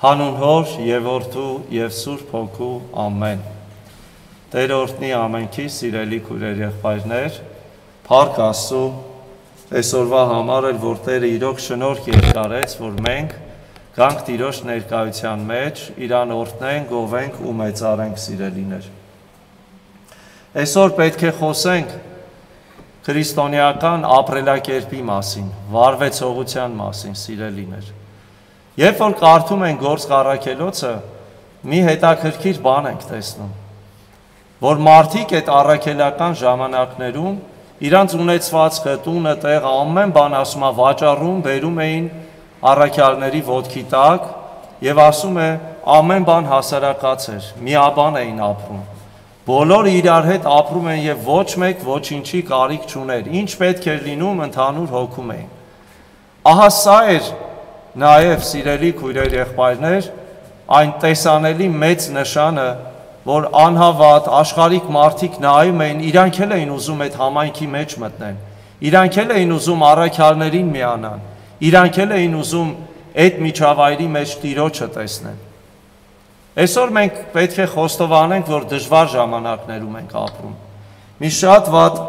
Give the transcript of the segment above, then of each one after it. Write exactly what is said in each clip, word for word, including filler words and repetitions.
Հանուն Հոր և Որդու և Սուրբ Հոգու ամեն։ Տեր օրհնի ամենքի սիրելի քույրեր եղբայրներ, փառք Աստծու, այսօրվա համար էլ որ Տերը իրոք շնորհք երկարեց, որ մենք գանք Տիրոջ ներկայության մեջ, իրան օրհնենք, գովենք ու մեծարենք սիրելիներ։ Այսօր պետք է խոսենք քրիստոնեական ապրելակերպի մասին, վարվեցողության մասին, սիրելիներ։ Երբ որ կարդում ենք Գործք առաքելոցը, մի հետաքրքիր բան ենք տեսնում, որ մարդիկ այդ առաքելական ժամանակներում իրանց ունեցվածքը, տունը, տեղը, ամեն բան ասում է վաճառում, բերում էին առաքյալների ոտքի տակ եւ ասում է ամեն բան հասարակած էր, միաբան էին ապրում։ Բոլորը իրար հետ ապրում են եւ ոչ մեկ ոչինչի կարիք չուներ։ Ինչ պետք էր լինում, ընդհանուր հոգում էին։ Ահա սա էր նաև սիրելի քույրեր եղբայրներ, այն տեսանելի մեծ նշանը, որ անհավատ աշխարհիկ մարդիկ նայում էին, իրանք էլ էին ուզում այդ համայնքի մեջ մտնեն, իրանք էլ էին ուզում առաքյալներին միանան, իրանք էլ էին ուզում այդ միջավայրի մեջ Տիրոջը տեսնեն։ Այսօր մենք պետք է խոստովանենք, որ դժվար ժամանակներում ենք ապրում։ Մի շատ վատ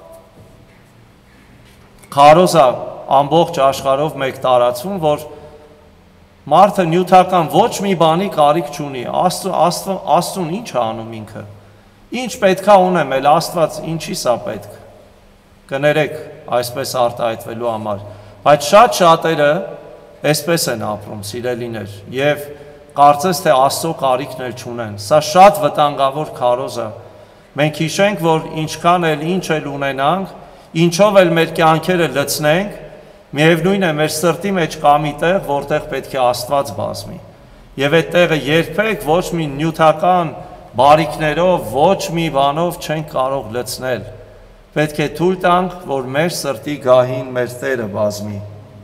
քարոզ է ամբողջ աշխարհով մեկ տարածվում, որ մարդը նյութական ոչ մի բանի կարիք չունի, Աստծուն ինչ է անում ինքը, ինչ պետքա ունեմ, էլ Աստված ինչի սա պետք, կներեք այսպես արտահայտվելու համար, բայց շատ շատերը այսպես են ապրում, սիրելիներ, և կարծես թե Աստծո կարիքներ չունեն, սա շատ վտանգավոր քարոզ է, մենք հիշենք, որ ինչքան էլ ինչ էլ ունենանք, ինչով էլ մեր կյանքերը լցնենք, միևնույն է մեր սրտի մեջ կա մի տեղ, որտեղ պետք է Աստված բազմի։ Եվ այդ տեղը երբեք ոչ մի նյութական բարիքներով, ոչ մի բանով չենք կարող լցնել։ Պետք է թույլ տանք, որ մեր սրտի գահին մեր Տերը բազմի։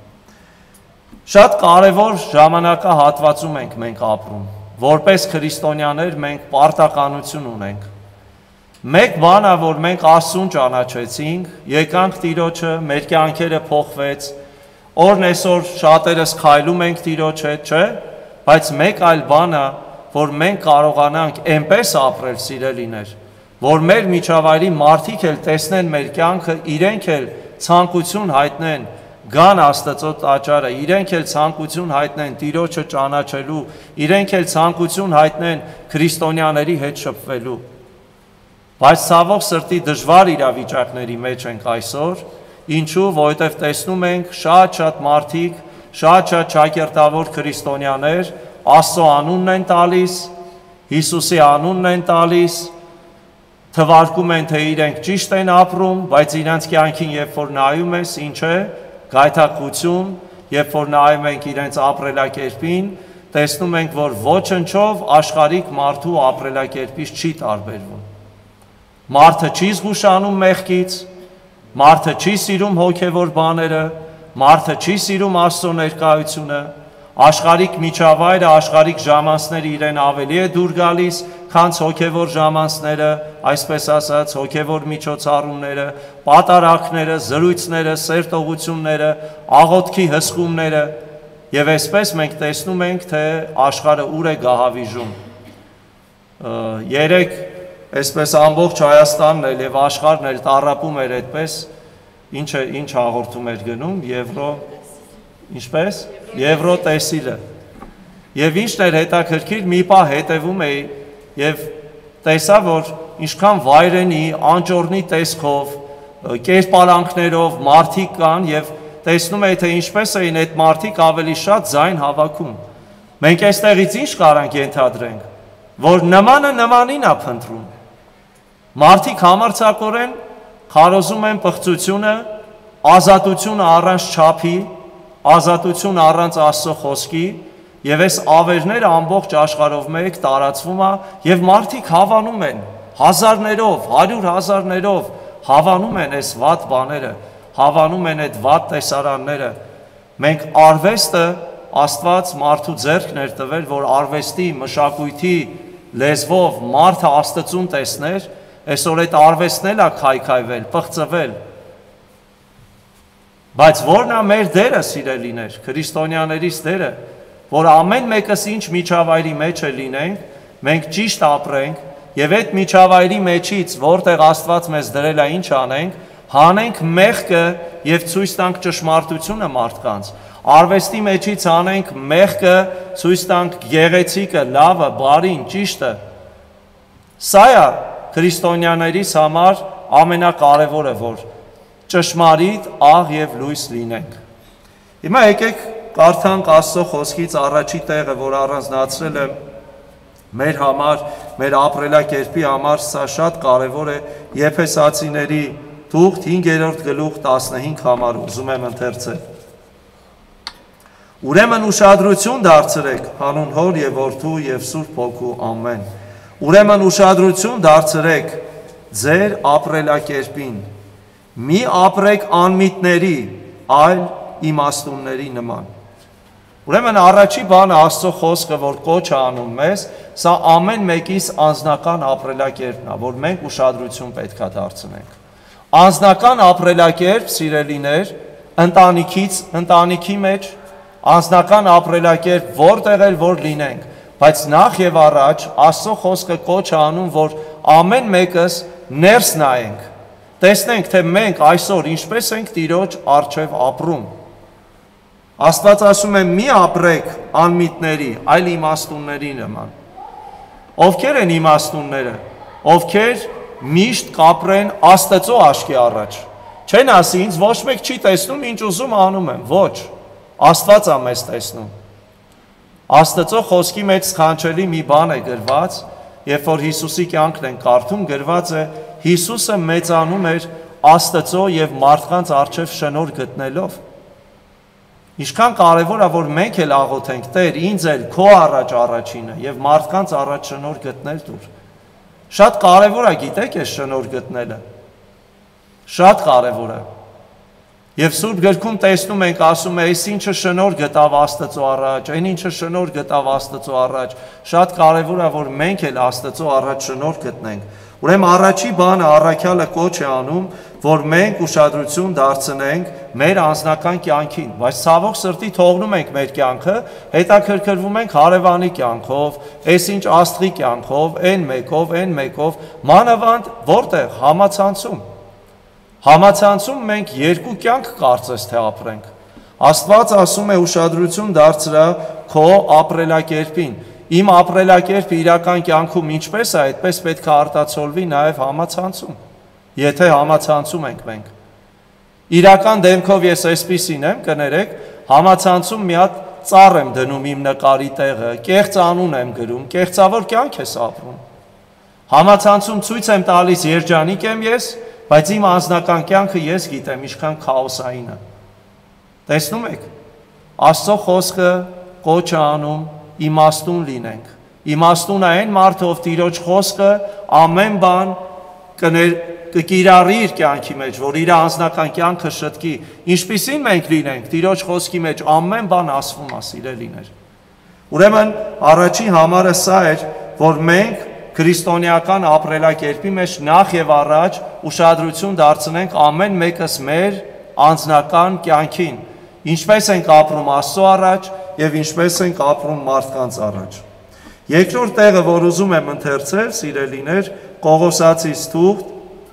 Շատ կարևոր ժամանակահատվածում ենք մենք ապրում։ Որպես քրիստոնյաներ մենք պարտականություն ունենք։ Մեկ բան է, որ մենք Աստծուն ճանաչեցինք, եկանք Տիրոջը, մեր կյանքերը փոխվեց, օրն այսօր շատերս քայլում ենք Տիրոջ հետ, չէ՞, բայց մեկ այլ բան է, որ մենք կարողանանք այնպես ապրել, սիրելիներ, որ մեր միջավայրի մարդիկ էլ տեսնեն մեր կյանքը, իրենք էլ ցանկություն հայտնեն գան Աստծո տաճարը, իրենք էլ ցանկություն հայտնեն Տիրոջը ճանաչելու, իրենք էլ ցանկություն հայտնեն քրիստոնյաների հետ շփվելու։ Բայց ցավոք սրտի դժվար իրավիճակների մեջ ենք այսօր, ինչու, որովհետև տեսնում ենք շատ-շատ մարդիկ, շատ-շատ ճակերտավոր քրիստոնյաներ Աստծո անունն են տալիս, Հիսուսի անունն են տալիս, թվարկում են, թե իրենք ճիշտ են ապրում, բայց իրենց կյանքին երբ որ նայում ես, ինչ է, գայթակղություն, երբ որ նայում ենք իրենց ապրելակերպին, տեսնում ենք, որ ոչնչով աշխարհիկ մարդու ապրելակերպից չի տարբերվում։ Մարդը չի զգուշանում մեղքից, մարդը չի սիրում հոգևոր բաները, մարդը չի սիրում Աստծո ներկայությունը, աշխարհիկ միջավայրը, աշխարհիկ ժամանցները իրեն ավելի է դուր գալիս, քան հոգևոր ժամանցները, այսպես ասած, հոգևոր միջոցառումները, պատարակները, զրույցները, սերտողությունները, աղոթքի հսկումները, եւ այսպես մենք տեսնում ենք, թե աշխարհը ուր է գահավիժում։ Երեք այսպես ամբողջ Հայաստանն էլ եւ աշխարհն էլ տառապում էր այդպես, ինչ է, ինչ հաղորդում էր գնում, Եվրո, ինչպես, Եվրո տեսիլը։ Եվ ինչն էր հետաքրքիր, մի պահ հետևում էի եւ տեսա, որ ինչքան վայրենի, անճոռնի տեսքով, կերպարանքներով մարդիկ կան եւ տեսնում էի, թե ինչպես էին այդ մարդիկ ավելի շատ ձայն հավաքում։ Մենք այստեղից ինչ կարանք ենթադրենք, որ նմանը նմանին է փնտրում։ Մարդիկ համարձակորեն քարոզում են պղծությունը, ազատությունը առանց չափի, ազատություն առանց Աստծո խոսքի, եւ այս ավերները ամբողջ աշխարհով մեկ տարածվում է եւ մարդիկ հավանում են հազարներով, հարյուր հազարներով հավանում են այս վատ բաները, հավանում են այդ վատ տեսարանները։ Մենք արվեստը Աստված մարդու ձեռքն էր տվել, որ արվեստի, մշակույթի լեզվով մարդը Աստծուն տեսներ, այսօր այդ արվեստն էլ է քայքայվել, պղծվել։ Բայց որն է մեր դերը, սիրելիներ, քրիստոնյաներիս դերը, որ ամեն մեկս ինչ միջավայրի մեջ է լինենք, մենք ճիշտ ապրենք եւ այդ միջավայրի մեջից, որտեղ Աստված մեզ դրել է, ինչ անենք, հանենք մեղքը եւ ցույց տանք ճշմարտությունը մարդկանց։ Արվեստի մեջից անենք մեղքը, ցույց տանք գեղեցիկը, լավը, բարին, ճիշտը։ Սա է քրիստոնյաներիս համար ամենակարևորը, որ ճշմարիտ, աղ եւ լույս լինենք։ Հիմա եկեք կարդանք Աստծո խոսքից առաջի տեղը, որ առանձնացրել է մեր համար, մեր ապրելակերպի համար, սա շատ կարևոր է Եփեսացիների թուղթ հինգերորդ գլուխ տասնհինգ համար, ուզում եմ ընթերցել։ Ուրեմն ուշադրություն դարձրեք հանուն Հոր եւ Որդու եւ Սուրբ Հոգու ամեն։ Ուրեմն ուշադրություն դարձրեք ձեր ապրելակերպին։ Մի ապրեք անմիտների, այլ իմաստունների նման։ Ուրեմն առաջի բանը Աստծո խոսքը, որ կոչ է անում մեզ, սա ամեն մեկիս անձնական ապրելակերպն է, որ մենք ուշադրություն պետք է դարձնենք։ Անձնական ապրելակերպ, սիրելիներ, ընտանիքից, ընտանիքի մեջ, անձնական ապրելակերպ որտեղ էլ որ լինենք, բայց նախ եւ առաջ Աստծո խոսքը կոչ է անում, որ ամեն մեկս ներս նայենք, տեսնենք, թե մենք այսօր ինչպես ենք Տիրոջ առջև ապրում։ Աստված ասում է՝ մի ապրեք անմիտների, այլ իմաստունների նման։ Ովքեր են իմաստունները, ովքեր միշտ կապրեն Աստծո աչքի առաջ։ Չեն ասի, ինձ ոչ մեկ չի տեսնում, ինչ ուզում անում եմ, ոչ, Աստված է մեզ տեսնում։ Աստծո խոսքի մեջ սքանչելի մի բան է գրված, երբ որ Հիսուսի կյանքն են կարդում, գրված է Հիսուսը մեծանում էր Աստծո եւ մարդկանց առջև շնորհ գտնելով։ Ինչքան կարևոր է, որ մենք էլ աղոթենք, Տեր, ինձ էլ քո առաջ առաջինը եւ մարդկանց առաջ շնորհ գտնել դուր։ Շատ կարևոր է, գիտեք, այս շնորհ գտնելը։ Շատ կարևոր է։ Եվ Սուրբ գրքում տեսնում ենք, ասում է, այս ինչը շնորհ գտավ Աստծո առաջ, այն ինչը շնորհ գտավ Աստծո առաջ։ Շատ կարևոր է, որ մենք էլ Աստծո առաջ շնորհ գտնենք։ Ուրեմն առաջի բանը առաքյալը կոչ է անում, որ մենք ուշադրություն դարձնենք մեր անձնական կյանքին, բայց ցավոք սրտի թողնում ենք մեր կյանքը, հետաքրքրվում ենք հարևանի կյանքով, այս ինչ աստղի կյանքով, այն մեկով, այն մեկով, մանավանդ որտեղ համացանցում։ Համացանցում մենք երկու կյանք կարծես թե ապրենք։ Աստված ասում է ուշադրություն դարձրա քո ապրելակերպին։ Իմ ապրելակերպը իրական կյանքում ինչպես է, այդպես պետք է արտացոլվի նաև համացանցում։ Եթե համացանցում ենք մենք։ Իրական դեմքով ես այսպիսին եմ, կներեք, համացանցում մի հատ ծառ եմ դնում իմ նկարի տեղը, կեղծ անուն եմ գրում, կեղծավոր կյանք ես ապրում։ Համացանցում ցույց եմ տալիս երջանիկ եմ ես, բայց իմ անձնական կյանքը ես գիտեմ ինչքան քաոսային է։ Տեսնում եք, Աստծո խոսքը կոչ է անում իմաստուն լինենք։ Իմաստուն է այն մարդը, ով Տիրոջ խոսքը ամեն բան կկիրառի իր կյանքի մեջ, որ իր անձնական կյանքը շտկի։ Ինչպիսին մենք լինենք Տիրոջ խոսքի մեջ ամեն բան ասվում է, սիրելիներ։ Ուրեմն առաջի համարը սա էր, որ մենք քրիստոնեական ապրելակերպի մեջ նախ եւ առաջ ուշադրություն դարձնենք ամեն մեկս մեր անձնական կյանքին, ինչպես ենք ապրում Աստծո առաջ եւ ինչպես ենք ապրում մարդկանց առաջ։ Երկրորդ տեղը, որ ուզում եմ ընթերցել, սիրելիներ, Կողոսացիս թուղթ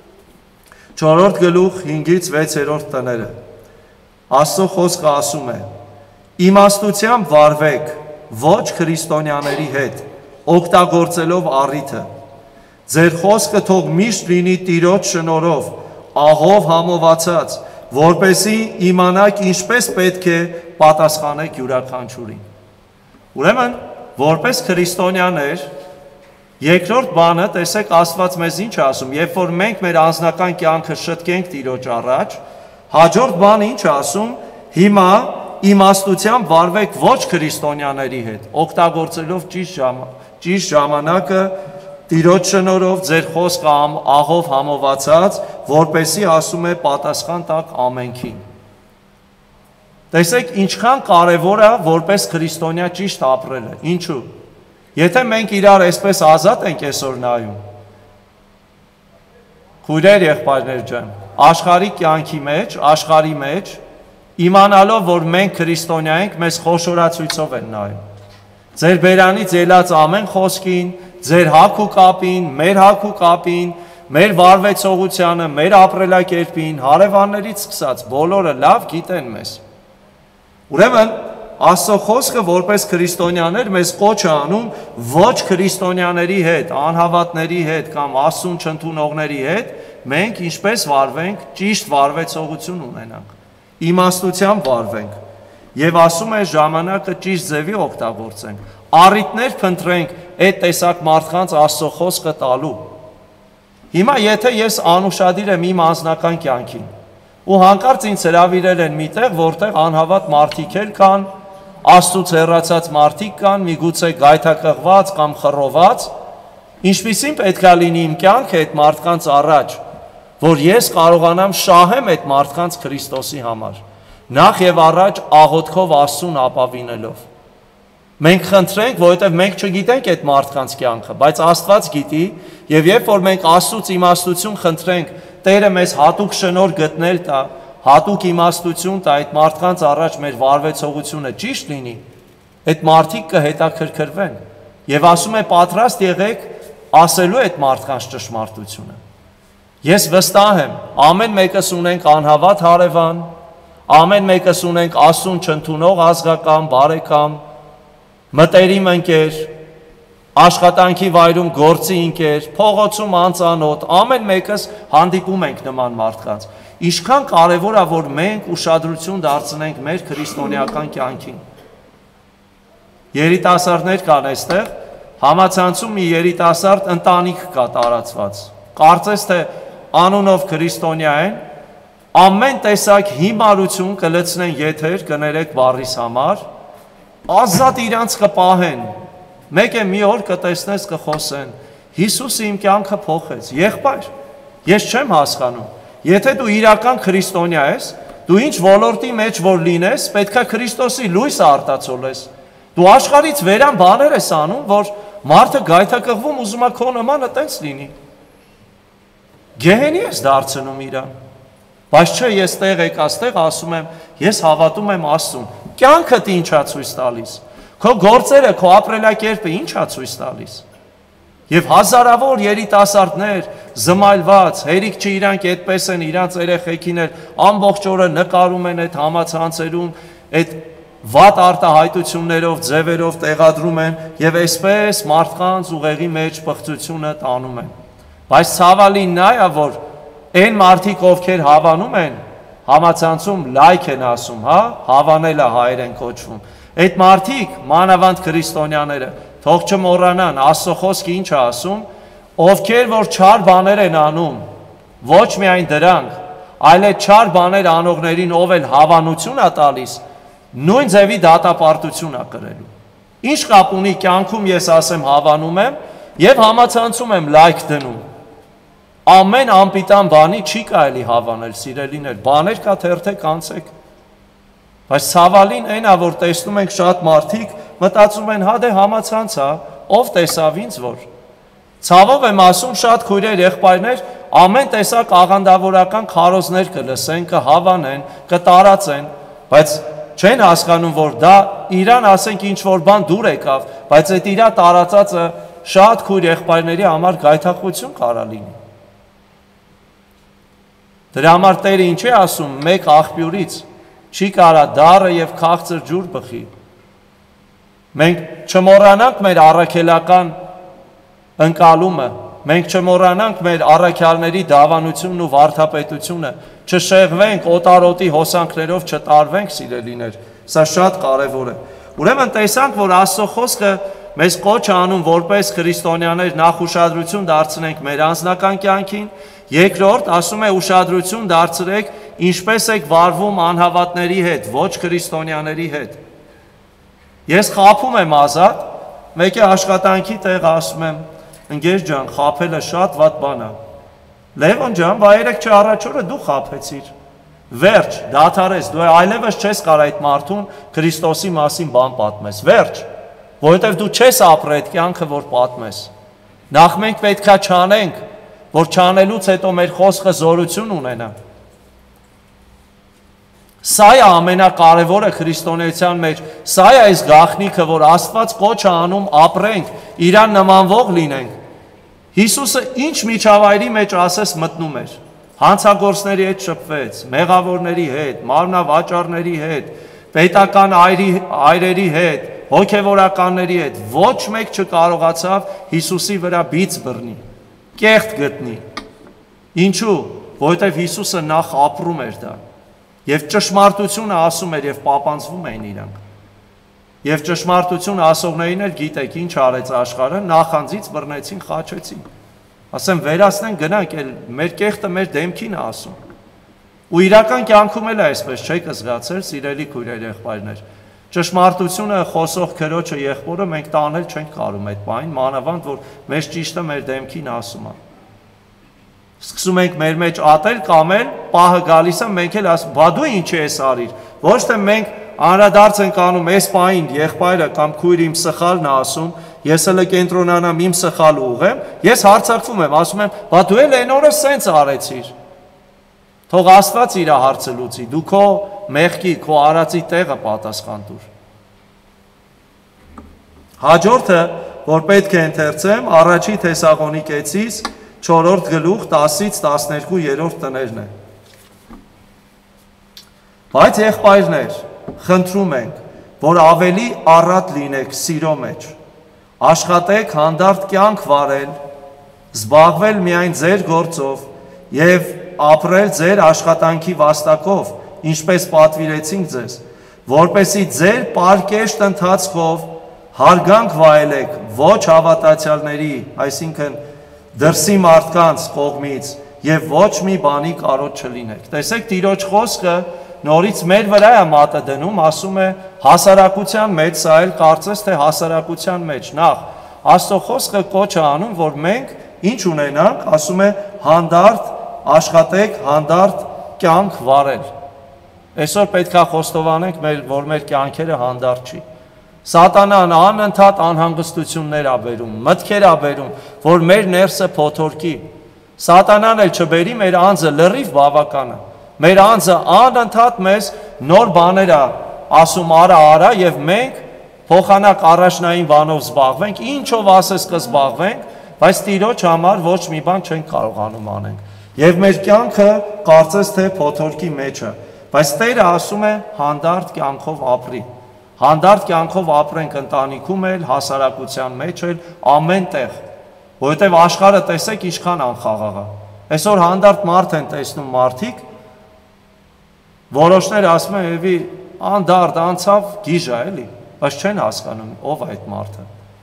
չորրորդ գլուխ հինգից վեցերորդ տները։ Աստծո խոսքը ասում է. իմաստությամբ վարվեք ոչ քրիստոնյաների հետ, օգտագործելով առիթը։ Ձեր խոսքը թող միշտ լինի Տիրոջ շնորհով, աղով համովածած, որպեսզի իմանաք ինչպես պետք է պատասխանեք յուրաքանչյուրին։ Ուրեմն, որպես քրիստոնյաներ, երկրորդ բանը, տեսեք Աստված մեզ ինչ է ասում, երբ որ մենք մեր անձնական կյանքը շտկենք Տիրոջ առաջ, հաջորդ բանը ինչ է ասում, հիմա իմաստությամբ վարվեք ոչ քրիստոնյաների հետ, օգտագործելով ճիշտ ժամ, ճիշտ ժամանակը Տիրոջ շնորհով ձեր խոսքը աղով համովածած, որպեսզի ասում է պատասխան տակ ամենքին։ Տեսեք ինչքան կարևոր է որպես քրիստոնյա ճիշտ ապրելը։ Ինչու՞։ Եթե մենք իրար այսպես ազատ ենք այսօր նայում, քույրեր, եղբայրներ ջան, աշխարհի կյանքի մեջ, աշխարհի մեջ, իմանալով, որ մենք քրիստոնյա ենք, մեզ խոշորացույցով են նայում։ Ձեր բերանից ելած ամեն խոսքին, ձեր հագ ու կապին, մեր հագ ու կապին, մեր վարվեցողությանը, մեր ապրելակերպին, հարևաններից սկսած բոլորը լավ գիտեն մեզ։ Ուրեմն Աստծո խոսքը որպես քրիստոնյաներ մեզ կոչ է անում ոչ քրիստոնյաների հետ, անհավատների հետ կամ Աստծուն չընդունողների հետ մենք ինչպես վարվենք, ճիշտ վարվեցողություն ունենանք, իմաստությամբ վարվենք եւ ասում է ժամանակը ճիշտ ձևի օգտագործենք, առիթներ փնտրենք այդ տեսակ մարդկանց Աստծո խոսքը տալու։ Հիմա եթե ես անուշադիր եմ իմ անձնական կյանքին ու հանկարծ ինձ հրավիրել են միտեղ, որտեղ անհավատ մարդիկ էլ կան, Աստծուց հեռացած մարդիկ կան, միգուցե գայթակղված կամ խռոված, ինչպիսին պետք է լինի իմ կյանքը այդ մարդկանց առաջ, որ ես կարողանամ շահեմ այդ մարդկանց Քրիստոսի համար, նախ եւ առաջ աղոթքով Աստծուն ապավինելով։ Մենք խնդրենք, որովհետև մենք չգիտենք այդ մարդկանց կյանքը, բայց Աստված գիտի, եւ երբ որ մենք Աստծուց իմաստություն խնդրենք, Տերը մեզ հատուկ շնորհ գտնել տա, հատուկ իմաստություն տա այդ մարդկանց առաջ մեր վարվեցողությունը ճիշտ լինի, այդ մարդիկ կհետաքրքրվեն եւ ասում է պատրաստ եղեք ասելու այդ մարդկանց ճշմարտությունը։ Ես վստահ եմ, ամեն մեկս ունենք անհավատ հարևան, ամեն մեկս ունենք Աստծուն չընդունող ազգական, բարեկամ, մտերիմ ընկեր, աշխատանքի վայրում գործի ընկեր, փողոցում անծանոթ, ամեն մեկս հանդիպում ենք նման մարդկանց։ Ինչքան կարևոր է, որ մենք ուշադրություն դարձնենք մեր քրիստոնեական կյանքին։ Երիտասարդներ կան այստեղ, համացանցում մի երիտասարդ ընտանիք կա տարածված։ Կարծես թե անունով քրիստոնյա են, ամեն տեսակ հիմարություն կլցնեն եթեր, կներեք բառիս համար, ազատ իրանց կպահեն, մեկ է մի օր կտեսնես կխոսեն, Հիսուսը իմ կյանքը փոխեց, եղբայր, ես չեմ հասկանում, եթե դու իրական քրիստոնյա ես, դու ինչ ոլորտի մեջ որ լինես, պետք է Քրիստոսի լույսը արտացոլես, դու աշխարհից վերան բաներ ես անում, որ մարդը գայթակղվում ուզում է քո նմանը տենց լինի, գեհենի ես դարձնում իրան, բայց չէ ես տեղ եկած տեղ ասում եմ, ես հավատում եմ Աստծուն, կյանքդ ինչա ցույց տալիս, քո գործերը, քո ապրելակերպը ինչա ցույց տալիս։ Եվ հազարավոր երիտասարդներ զմայլված, հերիք չի իրանք այդպես են, իրանց երեխեքին էլ ամբողջ օրը նկարում են այդ համացանցերում, այդ վատ արտահայտություններով, ձևերով տեղադրում են եւ այսպես մարդկանց ուղեղի մեջ պղծությունը տանում են։ Բայց ցավալին նա է, որ այն մարդիկ, ովքեր հավանում են, համացանցում լայք են ասում, հա, հավանելը հայեր են կոչվում։ Այդ մարդիկ, մանավանդ քրիստոնյաները, թող չմոռանան, Աստծո խոսքը ինչ է ասում, ովքեր որ չար բաներ են անում, ոչ միայն դրանք, այլ այդ չար բաներ անողներին ով էլ հավանություն է տալիս, նույն ձևի դատապարտություն է կրելու։ Ինչ կապ ունի կյանքում ես ասեմ հավանում եմ եւ համացանցում եմ լայք դնում։ Ամեն անպիտան բանի չի կարելի հավանել, սիրելիներ, բաներ կա թերթեք անցեք։ Բայց ցավալին այն է, որ տեսնում ենք շատ մարդիկ մտածում են, հա դե համացանց է, ով տեսավ ինձ որ։ Ցավով եմ ասում, շատ քույրեր, եղբայրներ, ամեն տեսակ աղանդավորական քարոզներ կլսեն, կհավանեն, կտարածեն, բայց չեն հասկանում, որ դա իրան ասենք ինչ որ բան դուր եկավ, բայց այդ իրա տարածածը շատ քույր եղբայրների համար գայթակղություն կարա լինի։ Դրա համար Տերը ինչ է ասում, մեկ աղբյուրից չի կարա դառը եւ քաղցր ջուր բխի։ Մենք չմոռանանք մեր առաքելական ընկալումը, մենք չմոռանանք մեր առաքյալների դավանությունն ու վարդապետությունը, չշեղվենք օտարոտի հոսանքներով, չտարվենք սիրելիներ, սա շատ կարևոր է։ Ուրեմն տեսանք, որ Աստծո խոսքը մեզ կոչ է անում որպես քրիստոնյաներ նախ ուշադրություն դարձնենք մեր անձնական կյանքին, երկրորդ ասում է ուշադրություն դարձրեք ինչպես եք վարվում անհավատների հետ, ոչ քրիստոնյաների հետ։ Ես խաբում եմ ազատ, մեկ է աշխատանքի տեղ ասում եմ, ընկեր ջան, խաբելը շատ վատ բան է։ Լևոն ջան, բա երեք չէ առաջ օրը դու խաբեցիր։ Վերջ, դադարես, դու այլևս չես կարող այդ մարդուն Քրիստոսի մասին բան պատմես։ Վերջ, որովհետև դու չես ապրել այդ կյանքը, որ պատմես։ Նախ մենք պետքա չանենք, որ չանելուց հետո մեր խոսքը զորություն ունենա։ Սա է ամենակարևորը քրիստոնեության մեջ, սա է այս գաղտնիքը, որ Աստված կոչ է անում ապրենք, իրան նմանվող լինենք։ Հիսուսը ինչ միջավայրի մեջ ասես մտնում էր, հանցագործների հետ շփվեց, մեղավորների հետ, մարմնավաճառների հետ, պետական այրի, այրերի հետ, հոգևորականների հետ, ոչ մեկ չկարողացավ Հիսուսի վրա բիծ բռնի, կեղտ գտնի։ Ինչու՞, որովհետև Հիսուսը նախ ապրում էր դա, եւ ճշմարտությունը ասում էր եւ պապանձվում էին իրանք։ Եվ ճշմարտություն ասողներին էլ գիտեք ինչ արեց աշխարհը, նախանձից բռնեցին, խաչեցին։ Ասեմ վերացնեն գնանք, էլ մեր կեղտը մեր դեմքին է ասում։ Ու իրական կյանքում էլ է այսպես, չեք զգացել, սիրելի քույրեր, եղբայրներ։ Ճշմարտությունը խոսող քրոջը եղբորը մենք տանել չենք կարում այդ բանին, մանավանդ որ մեր ճիշտը մեր դեմքին ասում է։ Սկսում ենք մեր մեջ ատել կամ էլ պահը գալիս է, մենք էլ ասում, բա դու ինչի ես արիր։ Ոչ թե մենք անդրադարձ ենք անում այս պահին եղբայրը կամ քույրը իմ սխալն է ասում, ես էլ կենտրոնանամ իմ սխալը ուղեմ, ես հարցակվում եմ, ասում եմ, բա դու էլ այն օրը սենց արեցիր։ Թող Աստված իր հարցը լուծի, դու քո մեղքի, քո արածի տեղը պատասխան տուր։ Հաջորդը, որ պետք է ընթերցեմ, առաջի Թեսաղոնիկեցիս չորրորդ գլուխ տասից տասներկու տներն է։ Բայց եղբայրներ, խնդրում ենք, որ ավելի առատ լինեք սիրո մեջ, աշխատեք հանդարտ կյանք վարել, զբաղվել միայն ձեր գործով և ապրել ձեր աշխատանքի վաստակով, ինչպես պատվիրեցինք ձեզ, որպեսզի ձեր պարկեշտ ընթացքով հարգանք վայելեք ոչ հավատացյալների, այսինքն դրսի մարդկանց կողմից և ոչ մի բանի կարոտ չլինեք։ Տեսեք Տիրոջ խոսքը նորից մեր վրա է մատը դնում, ասում է հասարակության մեջ, սա էլ կարծես թե հասարակության մեջ, նախ Աստծո խոսքը կոչ է անում, որ մենք ինչ ունենանք, ասում է հանդարտ աշխատեք, հանդարտ կյանք վարել։ Այսօր պետք է խոստովանենք, որ մեր կյանքերը հանդարտ չի։ Սատանան անընդհատ անհանգստություններ ա բերում, մտքեր ա բերում, որ մեր ներսը փոթորկի։ Սատանան էլ չբերի մեր անձը լրիվ բավականը։ Մեր անձը անընդհատ մեզ նոր բաներ ա ասում արա արա եւ մենք փոխանակ առաջնային բանով զբաղվենք, ինչով ասես կզբաղվենք, բայց Տիրոջ համար ոչ մի բան չենք կարողանում անենք։ Եվ մեր կյանքը կարծես թե փոթորկի մեջ է, բայց Տերը ասում է հանդարտ կյանքով ապրի։ Հանդարտ կյանքով ապրենք ընտանիքում էլ, հասարակության մեջ էլ, ամեն տեղ, որովհետև աշխարհը տեսեք ինչքան անխաղաղ է։ Այսօր հանդարտ մարդ են տեսնում մարդիկ, որոշները ասում են եւի անդարտ անցավ գիժա էլի, բայց չեն հասկանում ով է այդ մարդը։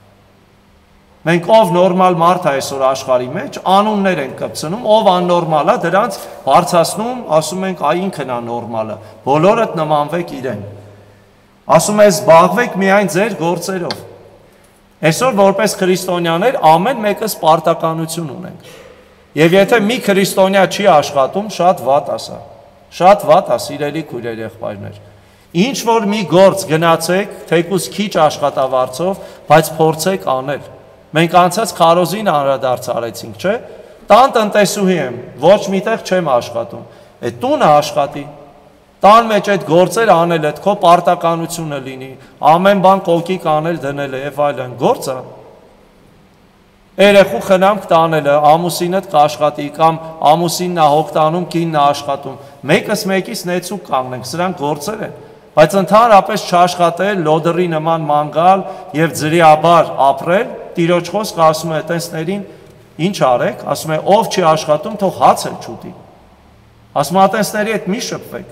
Մենք ով նորմալ մարդ է այսօր աշխարհի մեջ, անուններ են կպցնում, ով աննորմալ է, դրանց բարձրացնում, ասում ենք այ ինքն է նորմալը, բոլորդ նմանվեք իրեն։ Ասում է զբաղվեք միայն ձեր գործերով։ Այսօր որպես քրիստոնյաներ ամեն մեկս պարտականություն ունենք։ Եվ եթե մի քրիստոնյա չի աշխատում, շատ վատ է սա։ Շատ վատ է, սիրելի քույրեր, եղբայրներ։ Ինչ որ մի գործ գնացեք, թեկուզ քիչ աշխատավարձով, բայց փորձեք անել։ Մենք անցած քարոզին անդրադարձ արեցինք, չէ՞։ Տան տնտեսուհի եմ, ոչ միտեղ չեմ աշխատում։ Այդ տունը աշխատի։ Տան մեջ այդ գործեր անել, այդ քո պարտականությունը լինի, ամեն բան կոկիկ անել դնել եւ այլն, գործ է։ Երեխու խնամք տանելը, ամուսինդ կաշխատի կամ ամուսինն է հոգ տանում, կինն է աշխատում։ Մեկս մեկից նեցուկ կանգնենք, սրանք գործեր են։ Բայց ընդհանրապես չաշխատել, լոդերի նման մանգալ եւ ձրիաբար ապրել, Տիրոջ խոսքը ասում է այտենցներին ինչ արեք, ասում է ով չի աշխատում, թող հաց էլ չուտի։ Ասում է այտենցների հետ մի շփվեք։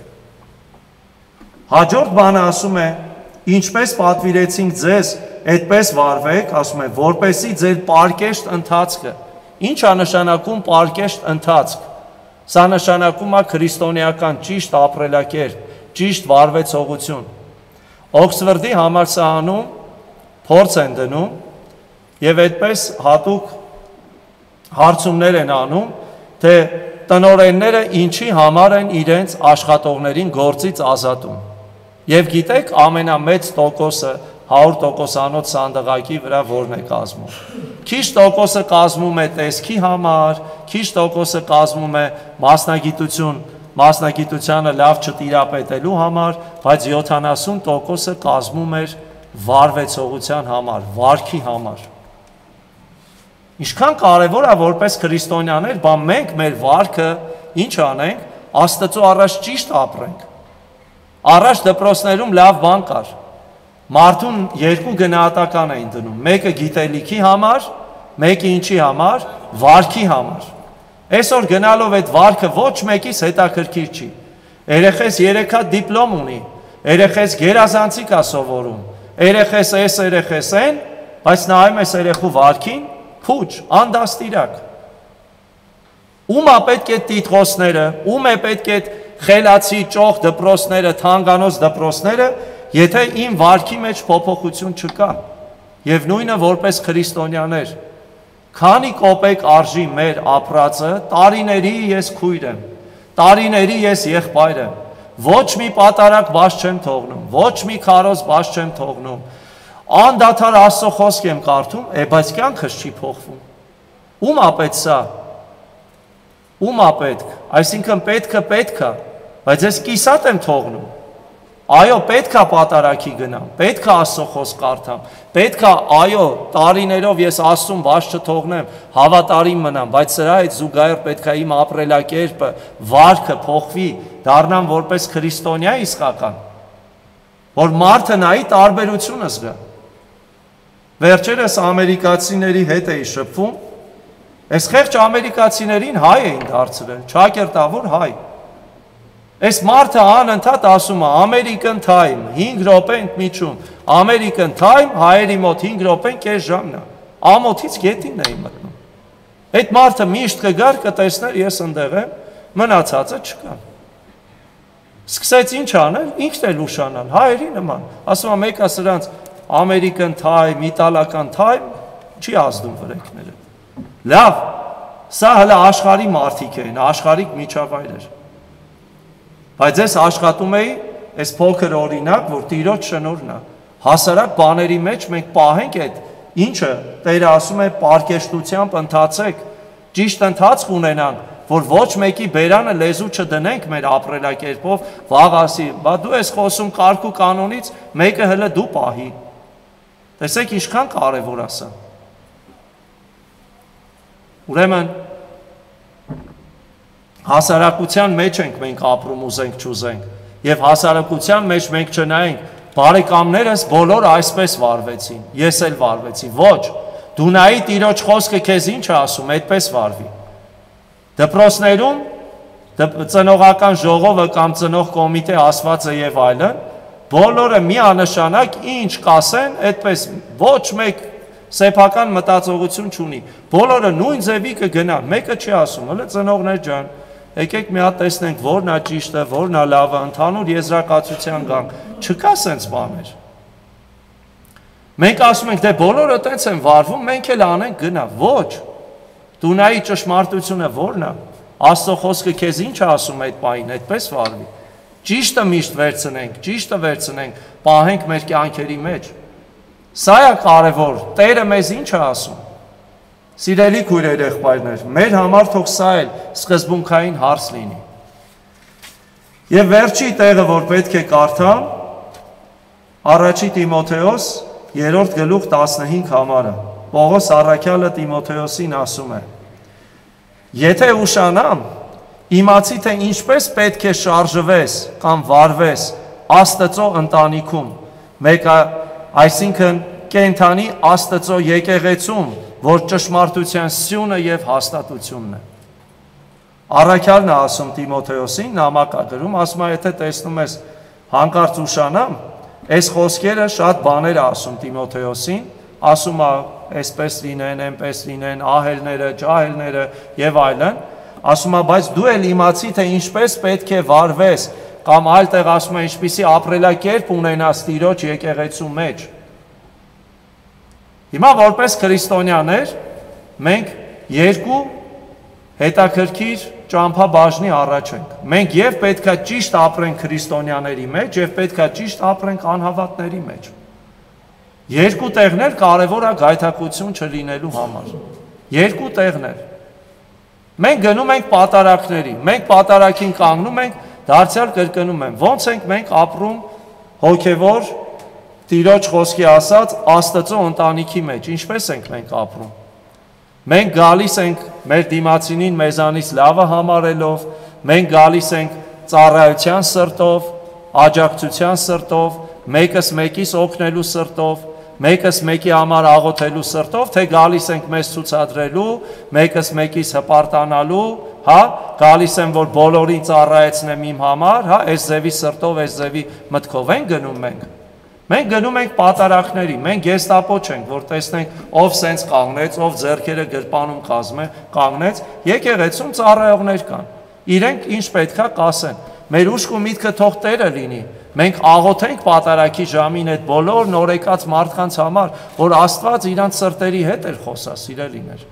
Հաջորդ բանը ասում է, ինչպես պատվիրեցինք ձեզ, այդպես վարվեք, ասում է, որպեսզի ձեր պարկեշտ ընթացքը։ Ինչ է նշանակում պարկեշտ ընթացք։ Սա նշանակում է քրիստոնեական ճիշտ ապրելակերպ, ճիշտ վարվեցողություն։ Օքսֆորդի համալսարանում փորձ են դնում եւ այդպես հատուկ հարցումներ են անում, թե տնօրենները ինչի համար են իրենց աշխատողներին գործից ազատում։ Եվ գիտեք, ամենամեծ տոկոսը հարյուր տոկոսանոց սանդղակի վրա որն է կազմում։ Քիչ տոկոսը կազմում է տեսքի համար, քիչ տոկոսը կազմում է մասնագիտություն մասնագիտությանը լավ չտիրապետելու համար, բայց յոթանասուն տոկոսը կազմում էր վարվեցողության համար, վարքի համար։ Ինչքան կարևոր է որպես քրիստոնյաներ, բա մենք մեր վարքը ինչ անենք, Աստծո առաջ ճիշտ ապրենք։ Առաջ դպրոցներում լավ բան կար։ Մարդուն երկու գնահատական էին դնում, մեկը գիտելիքի համար, մեկը ինչի համար, վարքի համար։ Այսօր գնալով այդ վարքը ոչ մեկից հետաքրքիր չի։ Երեխես երեք հատ դիպլոմ ունի, երեխես գերազանցիկ է սովորում, երեխես էս երեխես են, բայց նայում ես երեխու վարքին, փուչ, անդաստիրակ։ Ում է պետք է տիտղոսները, ում է պետք է խելացի ճոխ դպրոցները, թանկանոց դպրոցները, եթե իմ վարքի մեջ փոփոխություն չկա։ Եվ նույնը որպես քրիստոնյաներ, քանի կոպեկ արժի մեր ապրածը, տարիների ես քույր եմ, տարիների ես եղբայր եմ, ոչ մի պատարակ բաց չեմ թողնում, ոչ մի քարոզ բաց չեմ թողնում, անդադար Աստծո խոսք եմ կարդում, է բայց կյանքս չի փոխվում։ Ում է պետք սա։ Ում է պետք, այսինքն պետքը պետք է, բայց ես կիսատ եմ թողնում։ Այո, պետք է պատարակի գնամ, պետք է Աստծո խոսք կարդամ, պետք է, այո, տարիներով ես Աստծուն բաց չթողնեմ, հավատարիմ մնամ, բայց սրա հետ զուգահեռ պետք է իմ ապրելակերպը, վարքը փոխվի, դառնամ որպես քրիստոնյա իսկական, որ մարդը նայի տարբերությունը զգա։ Վերջերս ամերիկացիների հետ էի շփվում, այս խեղճ ամերիկացիներին հայ էին դարձրել, ճակերտավոր հայ։ Այս մարդը անընդհատ ասում է American time, հինգ րոպե ընդմիջում, American time, հայերի մոտ հինգ րոպեն կես ժամն է, ամոթից գետինն էի մտնում։ Այդ մարդը միշտ կգար, կտեսներ, ես ընդեղ եմ, մնացածը չկա։ Սկսեց ինչ անել, ինքն էլ ուշանալ, հայերի նման, ասում է մեկը սրանց American time, իտալական time, չի ազդում վրեքները։ Լավ, սա հələ աշխարհի մարդիկ են, աշխարհիկ միջավայրեր։ Բայց ես աշխատում էի, այս փոքր օրինակ, որ Տիրոջ շնորհն է, հասարակ բաների մեջ մենք պահենք այդ, ինչը Տերը ասում է պարկեշտությամբ ընթացեք, ճիշտ ընթացք ունենանք, որ ոչ մեկի բերանը լեզու չդնենք մեր ապրելակերպով, վաղ ասի, բա դու ես խոսում կարգ ու կանոնից, մեկը հələ դու պահի։ Տեսեք ինչքան կարևոր է սա։ Ուրեմն հասարակության մեջ ենք մենք ապրում ուզենք չուզենք, եւ հասարակության մեջ մենք չնայենք, բարեկամներս բոլոր այսպես վարվեցին, ես էլ վարվեցի, ոչ, դու նայի Տիրոջ խոսքը քեզ ինչ է ասում, այդպես վարվի։ Դպրոցներում ծնողական ժողովը կամ ծնող կոմիտե ասվածը եւ այլն, բոլորը միանշանակ ինչ կասեն, այդպես ոչ մեկ սեփական մտածողություն չունի։ Բոլորը նույն ձևի կգնան, մեկը չի ասում, հələ ծնողներ ջան, եկեք մի հատ տեսնենք որն է ճիշտը, որն է լավը, ընդհանուր եզրակացության գանք, չկա սենց բաներ։ Մենք ասում ենք, դե բոլորը տենց են վարվում, մենք էլ անենք գնա, ոչ։ Դու նայի ճշմարտությունը որն է, Աստծո խոսքը քեզ ինչ է ասում այդ պահին, այդպես վարվի։ Ճիշտը միշտ վերցնենք, ճիշտը վերցնենք, պահենք մեր կյանքերի մեջ։ Սա է կարևոր, Տերը մեզ ինչ է ասում։ Սիրելի քույրեր եղբայրներ, մեր համար թող սա էլ սկզբունքային հարց լինի։ Եվ վերջի տեղը, որ պետք է կարդամ, Առաջի Տիմոթեոս երրորդ գլուխ տասնհինգ համարը։ Պողոս առաքյալը Տիմոթեոսին ասում է. Եթե ուշանամ, իմացի թե ինչպես պետք է շարժվես կամ վարվես Աստծո ընտանիքում, մեկը այսինքն կենթանի Աստծո եկեղեցում, որ ճշմարտության սյունը եւ հաստատությունն է։ Առաքյալն է ասում Տիմոթեոսին, նամակ է գրում, ասում է, եթե տեսնում ես հանկարծ ուշանամ, այս խոսքերը շատ բաներ է ասում Տիմոթեոսին, ասում է, այսպես լինեն, այնպես լինեն, ահելները, ջահելները եւ այլն, ասում է, բայց դու էլ իմացի թե ինչպես պետք է վարվես, կամ այլ տեղ ասում է, ինչպիսի ապրելակերպ ունենաս Տիրոջ եկեղեցու մեջ։ Հիմա որպես քրիստոնյաներ մենք երկու հետաքրքիր ճամփաբաժնի առաջ ենք։ Մենք եւ պետքա ճիշտ ապրենք քրիստոնյաների մեջ եւ պետքա ճիշտ ապրենք անհավատների մեջ։ Երկու տեղներ կարևոր է գայթակղություն չլինելու համար։ Երկու տեղներ։ Մենք գնում ենք պատարակների, մենք պատարակին կանգնում ենք, դարձյալ կրկնում եմ, ոնց ենք մենք ապրում հոգևոր Տիրոջ խոսքի ասած Աստծո ընտանիքի մեջ, ինչպես ենք մենք ապրում։ Մենք գալիս ենք մեր դիմացինին մեզանից լավը համարելով, մենք գալիս ենք ծառայության սրտով, աջակցության սրտով, մեկս մեկիս օգնելու սրտով, մեկս մեկի համար աղոթելու սրտով, թե գալիս ենք մեզ ցուցադրելու, մեկս մեկիս հպարտանալու, հա, գալիս եմ որ բոլորին ծառայեցնեմ իմ համար, հա, այս ձևի սրտով, այս ձևի մտքով են գնում մենք։ Մենք գնում ենք պատարակների, մենք գեստապո չենք, որ տեսնենք ով սենց կանգնեց, ով ձեռքերը գրպանում կազմե, կանգնեց, եկեղեցում ծառայողներ կան։ Իրենք ինչ պետքա կասեն։ Մեր ուշք ու միտքը թող Տերը լինի։ Մենք աղոթենք պատարակի ժամին այդ բոլոր նորեկած մարդկանց համար, որ Աստված իրանց սրտերի հետ էր խոսա, սիրելիներ։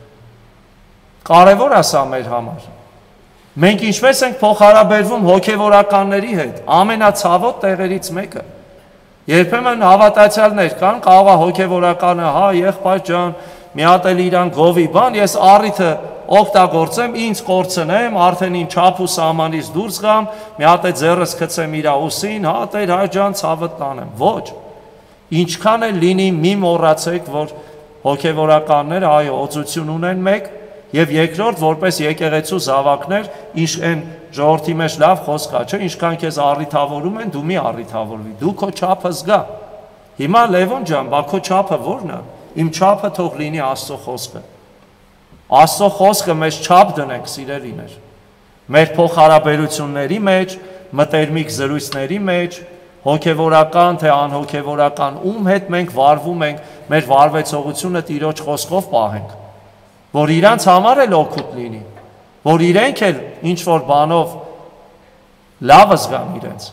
Կարևոր է սա մեր համար։ Մենք ինչպես ենք փոխհարաբերվում հոգևորականների հետ, ամենացավոտ տեղերից մեկը։ Երբեմն հավատացյալներ կան, կարող է հոգևորականը, հա, եղբայր ջան, մի հատ էլ իրան գովի բան, ես առիթը օգտագործեմ, ինձ կորցնեմ, արդեն իմ չափ ու սահմանից դուրս գամ, մի հատ է ձեռս գցեմ իր ուսին, հա, Տեր հայ ջան, ցավդ տանեմ։ Ոչ։ Ինչքան էլ լինի, մի մոռացեք, որ հոգևորականները այո, օծություն ունեն մեկ, եւ երկրորդ, որպես եկեղեցու զավակներ, ինչ են ժողովրդի մեջ լավ խոսք կա, չէ՞, ինչքան քեզ առիթավորում են, դու մի առիթավորվի, դու քո չափը զգա։ Հիմա Լևոն ջան, բա քո չափը ո՞րն է։ Իմ չափը թող լինի Աստծո խոսքը։ Աստծո խոսքը մեզ չափ դնենք, սիրելիներ։ Մեր փոխհարաբերությունների մեջ, մտերմիկ զրույցների մեջ, հոգևորական թե անհոգևորական, ում հետ մենք վարվում ենք, մեր վարվեցողությունը Տիրոջ խոսքով պահենք, որ իրանց համար էլ օգուտ լինի, որ իրենք էլ ինչ-որ բանով լավը զգան իրենց,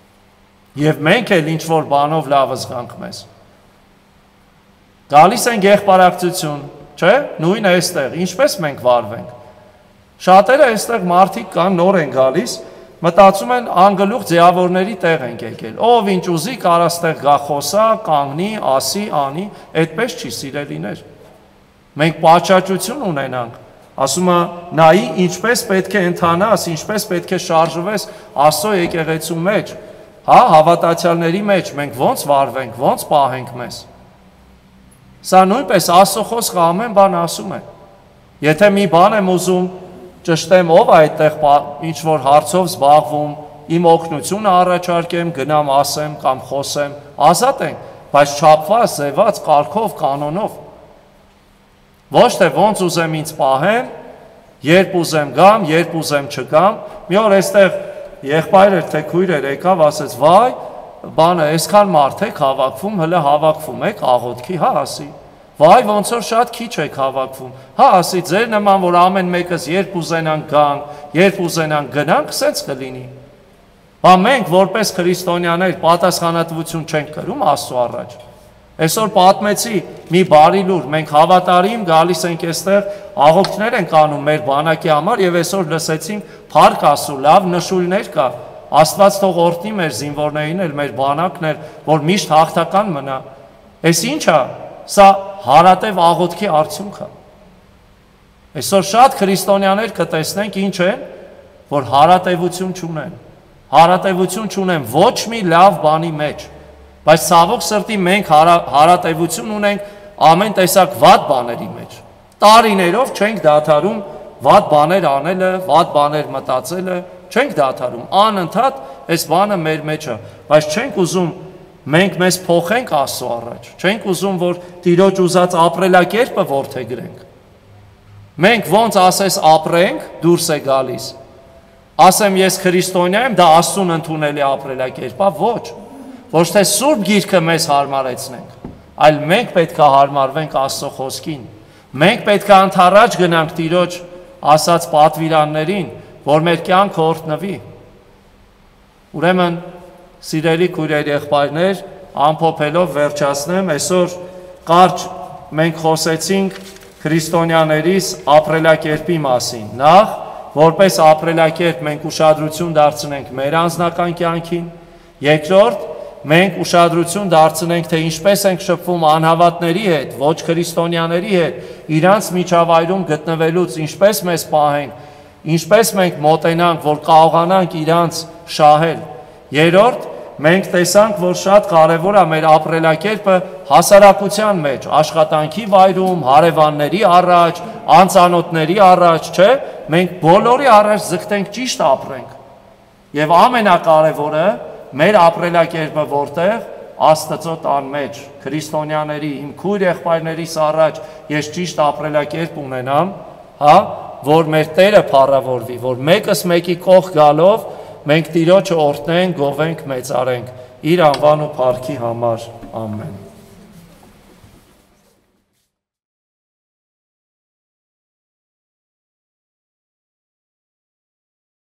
և մենք էլ ինչ-որ բանով լավը զգանք մեզ։ Գալիս են եղբարակցություն, չէ, նույնը այստեղ, ինչպես մենք վարվենք։ Շատերը այստեղ մարդիկ կան, նոր են գալիս, մտածում են անգլուխ ձևավորների տեղ ենք եկել, ով ինչ ուզի կարա ստեղ գա խոսա, կանգնի, ասի, անի, այդպես չի սիրելիներ։ Մենք պատշաճություն ունենանք, ասում է, նայի ինչպես պետք է ընթանաս, ինչպես պետք է շարժվես Աստծո եկեղեցու մեջ, հա, հավատացյալների մեջ, մենք ոնց վարվենք, ոնց պահենք մեզ։ Սա նույնպես Աստծո խոսքը ամեն բան ասում է։ Եթե մի բան եմ ուզում ճշտեմ, ով է այդտեղ ինչ-որ հարցով զբաղվում, իմ օգնությունը առաջարկեմ, գնամ ասեմ կամ խոսեմ, ազատ ենք, բայց չափված, ձևված, կարգով, կանոնով։ Ոչ թե ոնց ուզեմ ինձ պահեմ, երբ ուզեմ գամ, երբ ուզեմ չգամ։ Մի օր այստեղ եղբայր էր, թե քույր էր եկավ, ասեց, վայ, բանը, այսքան մարդ եք հավաքվում, հլը հավաքվում եք աղոթքի, հա, ասի։ Վայ, ոնց որ շատ քիչ եք հավաքվում։ Հա, ասի, ձեր նման, որ ամեն մեկս երբ ուզենանք գանք, երբ ուզենանք գնանք, սենց կլինի։ Բա մենք, որպես քրիստոնյաներ, պատասխանատվություն չենք կրում Աստծո առաջ։ Այսօր պատմեցի մի բարի լուր, մենք հավատարիմ գալիս ենք այստեղ, աղոթքներ ենք անում մեր բանակի համար եւ այսօր լսեցինք փառք Աստծո, լավ նշույլներ կա։ Աստված թող օրհնի մեր զինվորներին էլ, մեր բանակն էլ, որ միշտ հաղթական մնա։ Էս ի՞նչ է։ Սա հարատև աղոթքի արդյունք է։ Այսօր շատ քրիստոնյաներ կտեսնենք ինչ են, որ հարատևություն չունեն։ Հարատևություն չունեն ոչ մի լավ բանի մեջ, բայց ցավոք սրտի մենք հարատևություն ունենք ամեն տեսակ վատ բաների մեջ։ Տարիներով չենք դադարում վատ բաներ անելը, վատ բաներ մտածելը, չենք դադարում, անընդհատ այս բանը մեր մեջ է, բայց չենք ուզում մենք մեզ փոխենք Աստծո առաջ, չենք ուզում, որ Տիրոջ ուզած ապրելակերպը որդեգրենք։ Մենք ոնց ասես ապրենք, դուրս է գալիս։ Ասեմ ես քրիստոնյա եմ, դա Աստծուն ընդունելի ապրելակերպ է, ոչ։ Ոչ թե Սուրբ Գիրքը մեզ հարմարեցնենք, այլ մենք պետք է հարմարվենք Աստծո խոսքին։ Մենք պետք է ընդառաջ գնանք Տիրոջ ասած պատվիրաններին, որ մեր կյանքը օրհնվի։ Ուրեմն, սիրելի քույրեր, եղբայրներ, ամփոփելով վերջացնեմ, այսօր կարճ մենք խոսեցինք քրիստոնյաներիս ապրելակերպի մասին։ Նախ, որպես ապրելակերպ մենք ուշադրություն դարձնենք մեր անձնական կյանքին, երկրորդ, մենք ուշադրություն դարձնենք, թե ինչպես ենք շփվում անհավատների հետ, ոչ քրիստոնյաների հետ, իրանց միջավայրում գտնվելուց ինչպես մեզ պահենք, ինչպես մենք մոտենանք, որ կարողանանք իրանց շահել։ Երրորդ, մենք տեսանք, որ շատ կարևոր է մեր ապրելակերպը հասարակության մեջ, աշխատանքի վայրում, հարևանների առաջ, անծանոթների առաջ, չէ, մենք բոլորի առաջ ձգտենք ճիշտ ապրենք։ Եվ ամենակարևորը մեր ապրելակերպը որտեղ Աստծո տան մեջ, քրիստոնյաների, իմ քույր եղբայրներիս առաջ ես ճիշտ ապրելակերպ ունենամ, հա, որ մեր Տերը փառավորվի, որ մեկս մեկի կողք գալով մենք Տիրոջը օրհնենք, գովենք, մեծարենք, իր անվան ու փառքի համար, ամեն։